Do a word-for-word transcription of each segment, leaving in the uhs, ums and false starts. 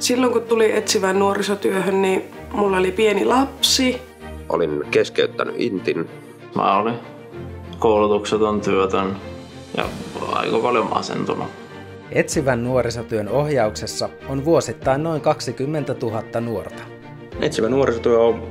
Silloin kun tuli etsivään nuorisotyöhön, niin mulla oli pieni lapsi. Olin keskeyttänyt intin. Mä olin koulutukseton, työtön ja aika paljon masentunut. Etsivän nuorisotyön ohjauksessa on vuosittain noin kaksikymmentätuhatta nuorta. Etsivä nuorisotyö on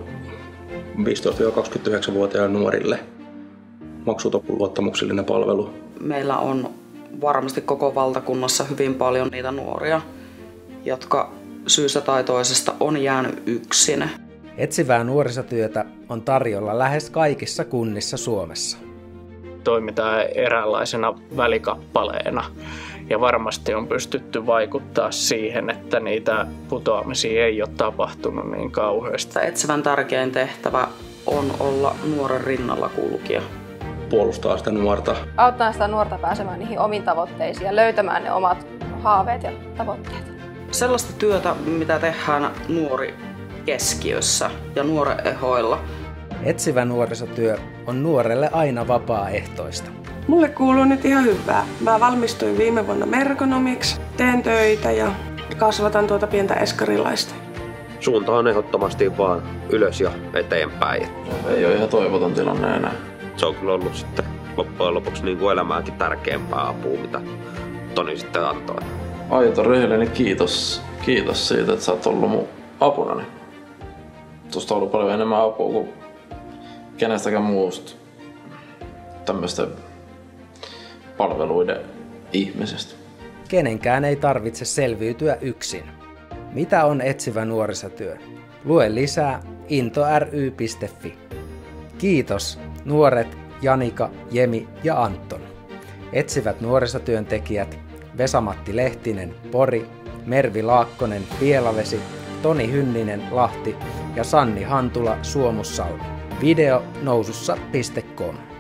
viisitoista–kaksikymmentäyhdeksän-vuotiaille nuorille maksuton luottamuksellinen palvelu. Meillä on varmasti koko valtakunnassa hyvin paljon niitä nuoria, jotka syystä tai toisesta on jäänyt yksin. Etsivää nuorisotyötä on tarjolla lähes kaikissa kunnissa Suomessa. Toimitaan eräänlaisena välikappaleena ja varmasti on pystytty vaikuttaa siihen, että niitä putoamisia ei ole tapahtunut niin kauheasti. Etsivän tärkein tehtävä on olla nuoren rinnalla kulkija. Puolustaa sitä nuorta. Auttaa sitä nuorta pääsemään niihin omiin tavoitteisiin ja löytämään ne omat haaveet ja tavoitteet. Sellaista työtä, mitä tehdään nuori keskiössä ja nuoren ehoilla. Etsivä nuorisotyö on nuorelle aina vapaaehtoista. Mulle kuuluu nyt ihan hyvää. Mä valmistuin viime vuonna merkonomiksi, teen töitä ja kasvatan tuota pientä eskarilaista. Suunta on ehdottomasti vaan ylös ja eteenpäin. Ei ole ihan toivoton tilanne enää. Se on kyllä ollut sitten loppujen lopuksi niin kuin elämäänkin tärkeämpää apua, mitä Toni sitten antoi. Aito rehellinen kiitos. Kiitos siitä, että sä oot ollut mun apunani. Tuosta on ollut paljon enemmän apua kuin kenestäkään muusta tämmöistä palveluiden ihmisestä. Kenenkään ei tarvitse selviytyä yksin. Mitä on etsivä nuorisotyö? Lue lisää into ry piste fi. Kiitos nuoret Janika, Jemi ja Anton. Etsivät nuorisotyöntekijät Vesa-Matti Lehtinen, Pori, Mervi Laakkonen, Pielavesi, Toni Hynninen, Lahti ja Sanni Hantula, Suomussalmi. Video nousussa piste com.